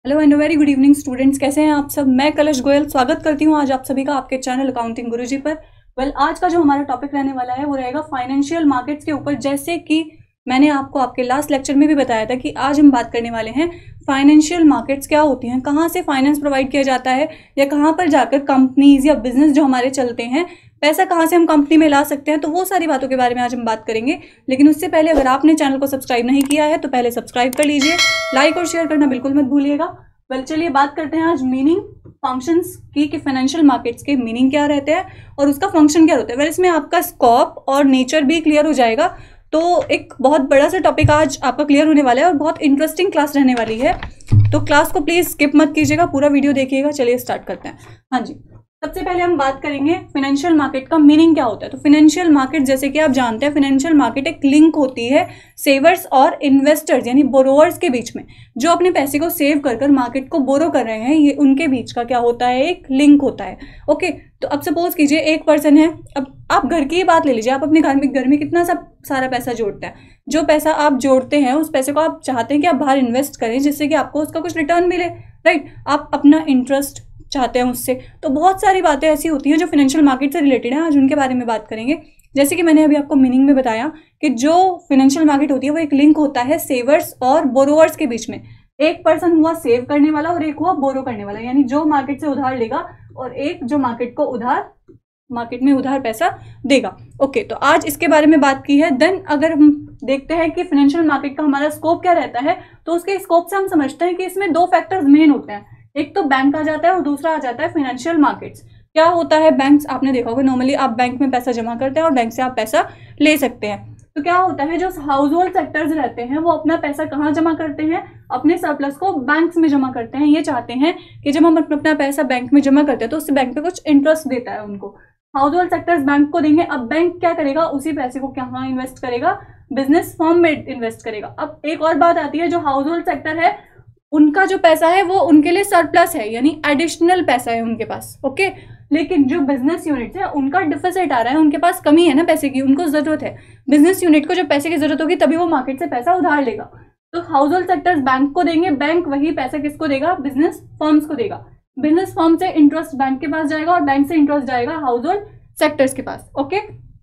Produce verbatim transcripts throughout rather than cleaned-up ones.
Hello and very good evening students, कैसे हैं आप सब। मैं कलश गोयल स्वागत करती हूं आज आप सभी का आपके चैनल अकाउंटिंग गुरुजी पर। वेल well, आज का जो हमारा टॉपिक रहने वाला है वो रहेगा फाइनेंशियल मार्केट्स के ऊपर। जैसे कि मैंने आपको आपके लास्ट लेक्चर में भी बताया था कि आज हम बात करने वाले हैं फाइनेंशियल मार्केट्स क्या होती हैं, कहाँ से फाइनेंस प्रोवाइड किया जाता है या कहाँ पर जाकर कंपनीज या बिजनेस जो हमारे चलते हैं पैसा कहाँ से हम कंपनी में ला सकते हैं। तो वो सारी बातों के बारे में आज हम बात करेंगे। लेकिन उससे पहले अगर आपने चैनल को सब्सक्राइब नहीं किया है तो पहले सब्सक्राइब कर लीजिए, लाइक और शेयर करना बिल्कुल मत भूलिएगा। वेल well, चलिए बात करते हैं आज मीनिंग फंक्शंस की कि फाइनेंशियल मार्केट्स के मीनिंग क्या रहते हैं और उसका फंक्शन क्या होता है। वेल well, इसमें आपका स्कोप और नेचर भी क्लियर हो जाएगा। तो एक बहुत बड़ा सा टॉपिक आज आपका क्लियर होने वाला है और बहुत इंटरेस्टिंग क्लास रहने वाली है। तो क्लास को प्लीज स्किप मत कीजिएगा, पूरा वीडियो देखिएगा। चलिए स्टार्ट करते हैं। हाँ जी, सबसे पहले हम बात करेंगे फाइनेंशियल मार्केट का मीनिंग क्या होता है। तो फाइनेंशियल मार्केट जैसे कि आप जानते हैं, फाइनेंशियल मार्केट एक लिंक होती है सेवर्स और इन्वेस्टर्स यानी बोरोवर्स के बीच में। जो अपने पैसे को सेव कर कर मार्केट को बोरो कर रहे हैं, ये उनके बीच का क्या होता है, एक लिंक होता है। ओके, तो अब सपोज कीजिए एक पर्सन है, अब आप घर की ही बात ले लीजिए। आप अपने घर में घर में कितना सब सारा पैसा जोड़ते हैं। जो पैसा आप जोड़ते हैं उस पैसे को आप चाहते हैं कि आप बाहर इन्वेस्ट करें जिससे कि आपको उसका कुछ रिटर्न मिले, राइट। आप अपना इंटरेस्ट चाहते हैं उससे। तो बहुत सारी बातें ऐसी होती हैं जो फाइनेंशियल मार्केट से रिलेटेड है, आज उनके बारे में बात करेंगे। जैसे कि मैंने अभी आपको मीनिंग में बताया कि जो फाइनेंशियल मार्केट होती है वो एक लिंक होता है सेवर्स और बोरोवर्स के बीच में। एक पर्सन हुआ सेव करने वाला और एक हुआ बोरो करने वाला, यानी जो मार्केट से उधार लेगा और एक जो मार्केट को उधार मार्केट में उधार पैसा देगा। ओके, तो आज इसके बारे में बात की है। देन अगर हम देखते हैं कि फाइनेंशियल मार्केट का हमारा स्कोप क्या रहता है, तो उसके स्कोप से हम समझते हैं कि इसमें दो फैक्टर्स मेन होते हैं। एक तो बैंक आ जाता है और दूसरा आ जाता है फाइनेंशियल मार्केट्स। क्या होता है, बैंक्स आपने देखा होगा, नॉर्मली आप बैंक में पैसा जमा करते हैं और बैंक से आप पैसा ले सकते हैं। तो क्या होता है, जो हाउस होल्ड सेक्टर्स रहते हैं वो अपना पैसा कहाँ जमा करते हैं, अपने सरप्लस को बैंक्स में जमा करते हैं। ये चाहते हैं कि जब हम अपना पैसा बैंक में जमा करते हैं तो उससे बैंक पे कुछ इंटरेस्ट देता है उनको। हाउस होल्ड सेक्टर्स बैंक को देंगे। अब बैंक क्या करेगा, उसी पैसे को कहाँ इन्वेस्ट करेगा, बिजनेस फर्म में इन्वेस्ट करेगा। अब एक और बात आती है, जो हाउस होल्ड सेक्टर है उनका जो पैसा है वो उनके लिए सरप्लस है, यानी एडिशनल पैसा है उनके पास। ओके, लेकिन जो बिजनेस यूनिट है उनका डिफिसिट आ रहा है, उनके पास कमी है ना पैसे की, उनको जरूरत है। बिजनेस यूनिट को जब पैसे की जरूरत होगी तभी वो मार्केट से पैसा उधार लेगा। तो हाउस होल्ड सेक्टर्स बैंक को देंगे, बैंक वही पैसा किसको देगा, बिजनेस फर्म्स को देगा। बिजनेस फर्म से इंटरेस्ट बैंक के पास जाएगा और बैंक से इंटरेस्ट जाएगा हाउस होल्ड सेक्टर्स के पास। ओके,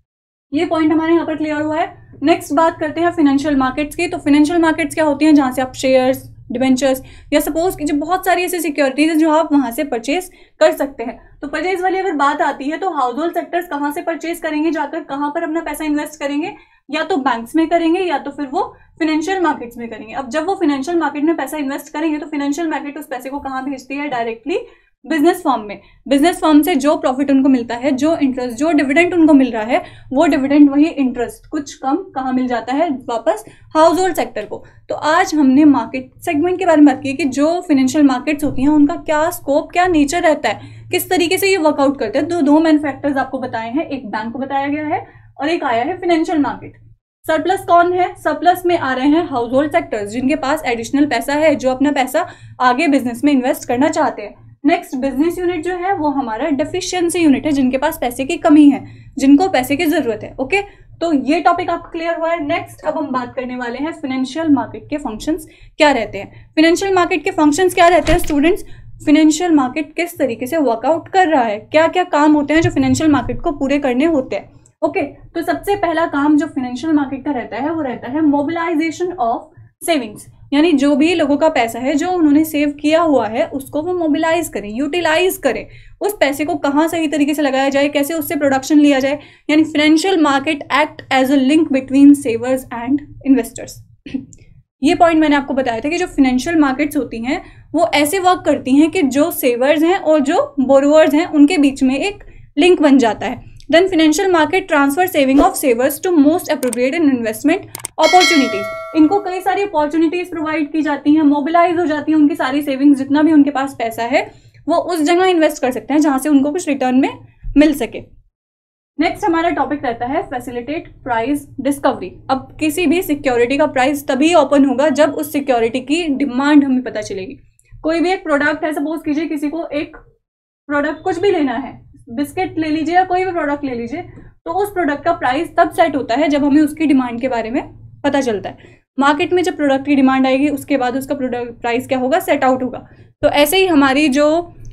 ये पॉइंट हमारे यहाँ पर क्लियर हुआ है। नेक्स्ट बात करते हैं फाइनेंशियल मार्केट्स की। तो फाइनेंशियल मार्केट्स क्या होती हैं, जहां से आप शेयर्स, डिवेंचर्स या सपोज कीजिए बहुत सारी ऐसी सिक्योरिटीज हैं जो आप वहां से परचेज कर सकते हैं। तो परचेज वाली अगर बात आती है तो हाउस होल्ड सेक्टर्स कहाँ से परचेज करेंगे, जाकर कहाँ पर अपना पैसा इन्वेस्ट करेंगे, या तो बैंक्स में करेंगे या तो फिर वो फाइनेंशियल मार्केट्स में करेंगे। अब जब वो फाइनेंशियल मार्केट में पैसा इन्वेस्ट करेंगे तो फाइनेंशियल मार्केट उस पैसे को कहाँ भेजती है, डायरेक्टली बिजनेस फर्म में। बिजनेस फर्म से जो प्रॉफिट उनको मिलता है, जो इंटरेस्ट, जो डिविडेंड उनको मिल रहा है, वो डिविडेंड वही इंटरेस्ट कुछ कम कहाँ मिल जाता है, वापस हाउस होल्ड सेक्टर को। तो आज हमने मार्केट सेगमेंट के बारे में बात की कि जो फाइनेंशियल मार्केट्स होती हैं उनका क्या स्कोप, क्या नेचर रहता है, किस तरीके से ये वर्कआउट करते हैं। तो दो मेन फैक्टर्स आपको बताए हैं, एक बैंक को बताया गया है और एक आया है फाइनेंशियल मार्केट। सरप्लस कौन है, सरप्लस में आ रहे हैं हाउस होल्ड सेक्टर्स जिनके पास एडिशनल पैसा है, जो अपना पैसा आगे बिजनेस में इन्वेस्ट करना चाहते हैं। नेक्स्ट बिजनेस यूनिट जो है वो हमारा डेफिशिएंसी यूनिट है, जिनके पास पैसे की कमी है, जिनको पैसे की जरूरत है। ओके, तो ये टॉपिक आपको क्लियर हुआ है। नेक्स्ट अब हम बात करने वाले हैं फाइनेंशियल मार्केट के फंक्शंस क्या रहते हैं। फाइनेंशियल मार्केट के फंक्शंस क्या रहते हैं स्टूडेंट्स, फाइनेंशियल मार्केट किस तरीके से वर्कआउट कर रहा है, क्या क्या काम होते हैं जो फाइनेंशियल मार्केट को पूरे करने होते हैं। ओके okay, तो सबसे पहला काम जो फाइनेंशियल मार्केट का रहता है वो रहता है मोबिलाइजेशन ऑफ सेविंग्स, यानी जो भी लोगों का पैसा है जो उन्होंने सेव किया हुआ है उसको वो मोबिलाइज करें, यूटिलाइज करें। उस पैसे को कहाँ सही तरीके से लगाया जाए, कैसे उससे प्रोडक्शन लिया जाए, यानी financial market act as a link between savers and investors. ये पॉइंट मैंने आपको बताया था कि जो फाइनेंशियल मार्केट्स होती हैं वो ऐसे वर्क करती हैं कि जो सेवर्स हैं और जो बोरोवर्स हैं उनके बीच में एक लिंक बन जाता है। Then financial market transfer saving of savers to most appropriate and investment opportunities. इनको कई सारी अपॉर्चुनिटीज प्रोवाइड की जाती हैं, मोबिलाइज हो जाती हैं उनकी सारी सेविंग्स, जितना भी उनके पास पैसा है वो उस जगह इन्वेस्ट कर सकते हैं जहां से उनको कुछ रिटर्न में मिल सके। नेक्स्ट हमारा टॉपिक रहता है फैसिलिटेट प्राइस डिस्कवरी। अब किसी भी सिक्योरिटी का प्राइस तभी ओपन होगा जब उस सिक्योरिटी की डिमांड हमें पता चलेगी। कोई भी एक प्रोडक्ट है, सपोज कीजिए किसी को एक प्रोडक्ट कुछ भी लेना है, बिस्किट ले लीजिए या कोई भी प्रोडक्ट ले लीजिए, तो उस प्रोडक्ट का प्राइस तब सेट होता है जब हमें उसकी डिमांड के बारे में पता चलता है। मार्केट में जब प्रोडक्ट की डिमांड आएगी उसके बाद उसका प्रोडक्ट प्राइस क्या होगा, सेट आउट होगा। तो ऐसे ही हमारी जो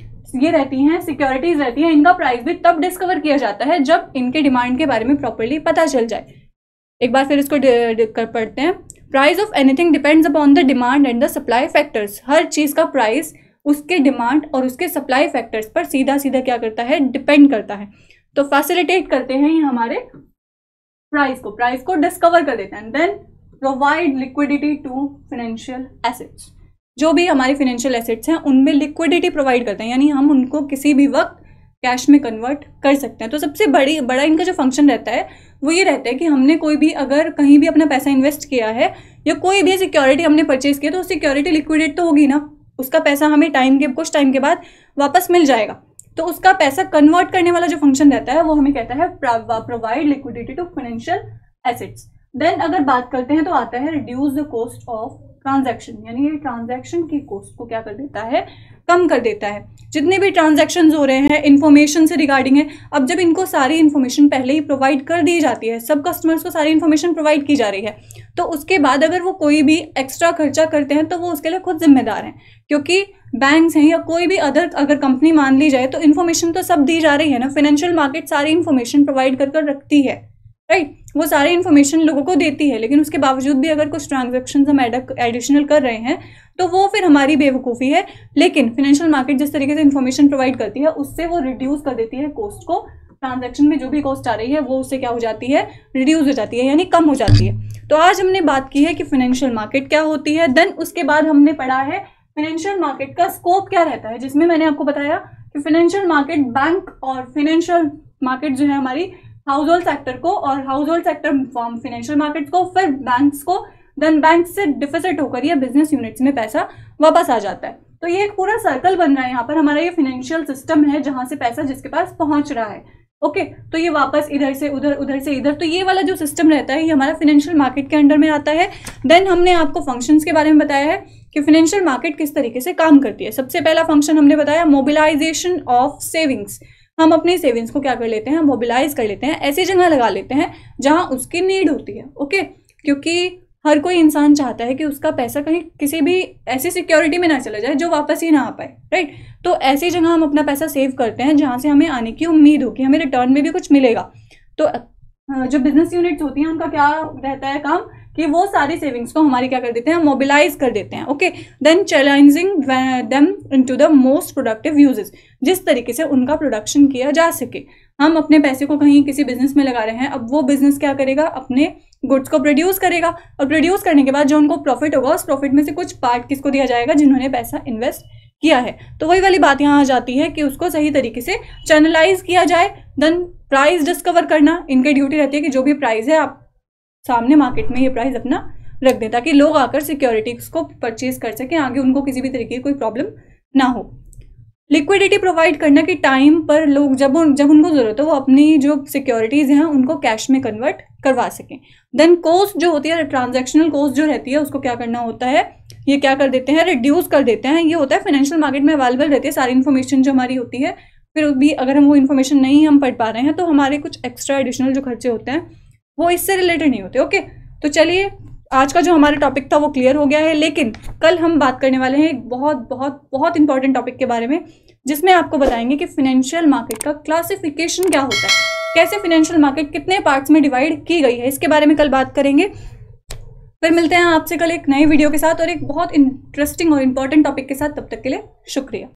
ये रहती हैं सिक्योरिटीज रहती हैं, इनका प्राइस भी तब डिस्कवर किया जाता है जब इनके डिमांड के बारे में प्रॉपर्ली पता चल जाए। एक बार फिर इसको कर पढ़ते हैं। Price of anything depends upon the demand and the supply factors. हर चीज का प्राइस उसके डिमांड और उसके सप्लाई फैक्टर्स पर सीधा सीधा क्या करता है, डिपेंड करता है। तो फैसिलिटेट करते हैं ये हमारे प्राइस को, प्राइस को डिस्कवर कर देते हैं। Then provide liquidity to financial assets. जो भी हमारे फाइनेंशियल एसेट्स हैं उनमें लिक्विडिटी प्रोवाइड करते हैं, यानी हम उनको किसी भी वक्त कैश में कन्वर्ट कर सकते हैं। तो सबसे बड़ी बड़ा इनका जो फंक्शन रहता है वो ये रहता है कि हमने कोई भी अगर कहीं भी अपना पैसा इन्वेस्ट किया है या कोई भी सिक्योरिटी हमने परचेज किया तो सिक्योरिटी लिक्विडेट तो होगी ना, उसका पैसा हमें टाइम के कुछ टाइम के बाद वापस मिल जाएगा। तो उसका पैसा कन्वर्ट करने वाला जो फंक्शन रहता है वो हमें कहता है provide liquidity to financial assets. Then अगर बात करते हैं तो आता है reduce the cost of transaction, यानी ये ट्रांजैक्शन की कॉस्ट को क्या कर देता है, कम कर देता है। जितने भी ट्रांजैक्शंस हो रहे हैं इन्फॉर्मेशन से रिगार्डिंग है, अब जब इनको सारी इन्फॉर्मेशन पहले ही प्रोवाइड कर दी जाती है, सब कस्टमर्स को सारी इन्फॉर्मेशन प्रोवाइड की जा रही है, तो उसके बाद अगर वो कोई भी एक्स्ट्रा खर्चा करते हैं तो वो उसके लिए खुद जिम्मेदार हैं, क्योंकि बैंक्स हैं या कोई भी अदर अगर कंपनी मान ली जाए तो इन्फॉर्मेशन तो सब दी जा रही है ना। फाइनेंशियल मार्केट सारी इन्फॉर्मेशन प्रोवाइड कर कर रखती है, राइट, वो सारी इन्फॉर्मेशन लोगों को देती है, लेकिन उसके बावजूद भी अगर कुछ ट्रांजैक्शंस हम एडिशनल कर रहे हैं तो वो फिर हमारी बेवकूफ़ी है। लेकिन फाइनेंशियल मार्केट जिस तरीके से इन्फॉर्मेशन प्रोवाइड करती है उससे वो रिड्यूस कर देती है कॉस्ट को। ट्रांजैक्शन में जो भी कॉस्ट आ रही है वो उससे क्या हो जाती है, रिड्यूस हो जाती है, यानी कम हो जाती है। तो आज हमने बात की है कि फाइनेंशियल मार्केट क्या होती है। देन उसके बाद हमने पढ़ा है फाइनेंशियल मार्केट का स्कोप क्या रहता है, जिसमें मैंने आपको बताया कि फाइनेंशियल मार्केट बैंक और फाइनेंशियल मार्केट जो है हमारी हाउस होल्ड सेक्टर को, और household sector form financial market को, फिर बैंक्स को, देन बैंक से डिफिसिट होकर या बिजनेस यूनिट्स में पैसा वापस आ जाता है। तो ये एक पूरा सर्कल बन रहा है यहाँ पर, हमारा ये फाइनेंशियल सिस्टम है जहां से पैसा जिसके पास पहुंच रहा है। ओके okay, तो ये वापस इधर से उधर, उधर से इधर, तो ये वाला जो सिस्टम रहता है ये हमारा फाइनेंशियल मार्केट के अंडर में आता है। देन हमने आपको फंक्शंस के बारे में बताया है कि फाइनेंशियल मार्केट किस तरीके से काम करती है। सबसे पहला फंक्शन हमने बताया मोबिलाइजेशन ऑफ सेविंग्स। हम अपनी सेविंग्स को क्या कर लेते हैं, मोबिलाइज कर लेते हैं, ऐसी जगह लगा लेते हैं जहां उसकी नीड होती है। ओके, क्योंकि हर कोई इंसान चाहता है कि उसका पैसा कहीं किसी भी ऐसी सिक्योरिटी में ना चला जाए जो वापस ही ना आ पाए, राइट। तो ऐसी जगह हम अपना पैसा सेव करते हैं जहां से हमें आने की उम्मीद हो कि हमें रिटर्न में भी कुछ मिलेगा। तो जो बिजनेस यूनिट्स होती हैं उनका क्या रहता है काम कि वो सारी सेविंग्स को हमारी क्या कर देते हैं, मोबिलाइज कर देते हैं। Okay, then challenging them into the most productive uses, जिस तरीके से उनका प्रोडक्शन किया जा सके। हम अपने पैसे को कहीं किसी बिजनेस में लगा रहे हैं, अब वो बिजनेस क्या करेगा, अपने गुड्स को प्रोड्यूस करेगा, और प्रोड्यूस करने के बाद जो उनको प्रॉफिट होगा उस प्रॉफिट में से कुछ पार्ट किसको दिया जाएगा, जिन्होंने पैसा इन्वेस्ट किया है। तो वही वाली बात यहाँ आ जाती है कि उसको सही तरीके से चैनलाइज किया जाए। देन प्राइस डिस्कवर करना, इनकी ड्यूटी रहती है कि जो भी प्राइस है आप सामने मार्केट में ये प्राइस अपना रख दें ताकि लोग आकर सिक्योरिटीज को परचेज कर सकें, आगे उनको किसी भी तरीके की कोई प्रॉब्लम ना हो। लिक्विडिटी प्रोवाइड करना कि टाइम पर लोग जब उन, जब उनको जरूरत हो वो अपनी जो सिक्योरिटीज हैं उनको कैश में कन्वर्ट करवा सकें। देन कॉस्ट जो होती है, ट्रांजैक्शनल कॉस्ट जो रहती है, उसको क्या करना होता है, ये क्या कर देते हैं, रिड्यूस कर देते हैं। ये होता है फाइनेंशियल मार्केट में अवेलेबल रहती है सारी इन्फॉर्मेशन जो हमारी होती है, फिर भी अगर हम वो इन्फॉर्मेशन नहीं हम पढ़ पा रहे हैं तो हमारे कुछ एक्स्ट्रा एडिशनल जो खर्चे होते हैं वो इससे रिलेटेड नहीं होते। ओके, तो चलिए आज का जो हमारा टॉपिक था वो क्लियर हो गया है, लेकिन कल हम बात करने वाले हैं एक बहुत बहुत बहुत इंपॉर्टेंट टॉपिक के बारे में, जिसमें आपको बताएंगे कि फाइनेंशियल मार्केट का क्लासिफिकेशन क्या होता है, कैसे फाइनेंशियल मार्केट कितने पार्ट्स में डिवाइड की गई है, इसके बारे में कल बात करेंगे। फिर मिलते हैं आपसे कल एक नई वीडियो के साथ और एक बहुत इंटरेस्टिंग और इम्पॉर्टेंट टॉपिक के साथ। तब तक के लिए शुक्रिया।